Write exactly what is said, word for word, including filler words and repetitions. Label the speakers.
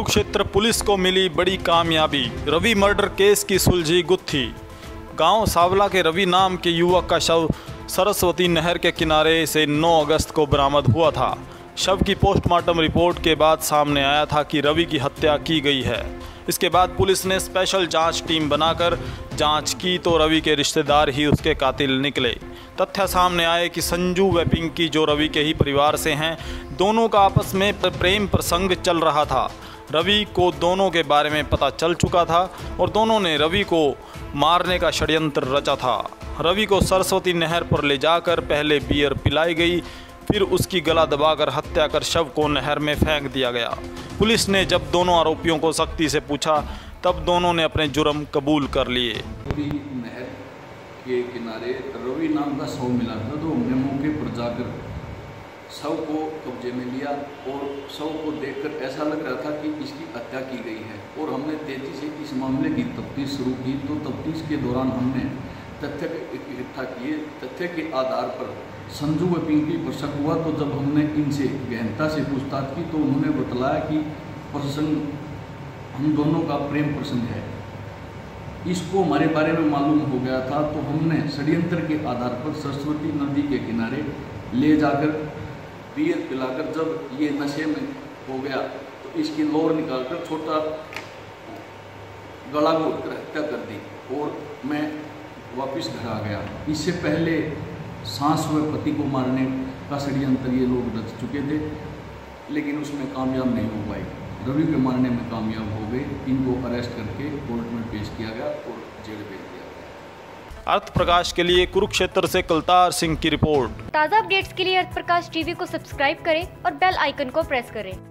Speaker 1: Kurukshetra police को मिली बड़ी कामयाबी। रवि मर्डर केस की सुलझी गुत्थी। गांव सावला के रवि नाम के युवक का शव सरस्वती नहर के किनारे से नौ अगस्त को बरामद हुआ था। शव की पोस्टमार्टम रिपोर्ट के बाद सामने आया था कि रवि की हत्या की गई है। इसके बाद पुलिस ने स्पेशल जांच टीम बनाकर जांच की तो रवि के रिश्तेदार ही उसके कातिल निकले। तथ्य सामने आए कि संजू व पिंकी, जो रवि के ही परिवार से हैं, दोनों का आपस में प्रेम प्रसंग चल रहा था। रवि को दोनों के बारे में पता चल चुका था और दोनों ने रवि को मारने का षड्यंत्र रचा था। रवि को सरस्वती नहर पर ले जाकर पहले बियर पिलाई गई, फिर उसकी गला दबाकर हत्या कर शव को नहर में फेंक दिया गया। पुलिस ने जब दोनों आरोपियों को सख्ती से पूछा तब दोनों ने अपने जुर्म कबूल कर लिए।
Speaker 2: नहर के किनारे रवि नाम का शव मिला था, तो हमने मौके पर जाकर शव को कब्जे में लिया और शव को देखकर ऐसा लग रहा था कि इसकी हत्या की गई है और हमने तेजी से इस मामले की तफ्तीश शुरू की। तो तफ्तीश के दौरान हमने तथ्य इकट्ठा किए। तथ्य के आधार पर संजू व पिंकी पर शक हुआ, तो जब हमने इनसे गहनता से पूछताछ की तो उन्होंने बतलाया कि प्रसंग हम दोनों का प्रेम प्रसंग है। इसको हमारे बारे में मालूम हो गया था, तो हमने षड्यंत्र के आधार पर सरस्वती नदी के किनारे ले जाकर बियर पिलाकर, जब ये नशे में हो गया तो इसकी लोर निकालकर छोटा गला घोटकर हत्या कर दी और मैं वापस घर आ गया। इससे पहले सांस व पति को मारने का षड्यंत्र ये लोग रच चुके थे, लेकिन उसमें कामयाब नहीं हो पाए। रवि के मारने में कामयाब हो गए। इनको अरेस्ट करके कोर्ट में पेश किया गया और जेल भेज दिया गया।
Speaker 1: अर्थ प्रकाश के लिए कुरुक्षेत्र से कलतार सिंह की रिपोर्ट।
Speaker 3: ताज़ा अपडेट्स के लिए अर्थ प्रकाश टीवी को सब्सक्राइब करें और बेल आइकन को प्रेस करें।